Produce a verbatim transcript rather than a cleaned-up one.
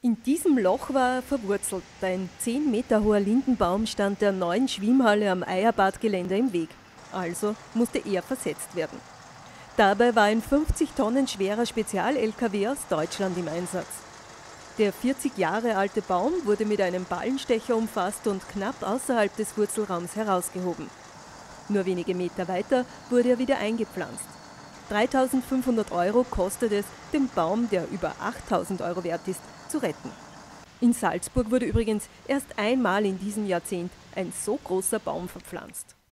In diesem Loch war er verwurzelt. Ein zehn Meter hoher Lindenbaum stand der neuen Schwimmhalle am Eierbadgelände im Weg. Also musste er versetzt werden. Dabei war ein fünfzig Tonnen schwerer Spezial-L K W aus Deutschland im Einsatz. Der vierzig Jahre alte Baum wurde mit einem Ballenstecher umfasst und knapp außerhalb des Wurzelraums herausgehoben. Nur wenige Meter weiter wurde er wieder eingepflanzt. dreitausendfünfhundert Euro kostet es, den Baum, der über achttausend Euro wert ist, zu retten. In Salzburg wurde übrigens erst einmal in diesem Jahrzehnt ein so großer Baum verpflanzt.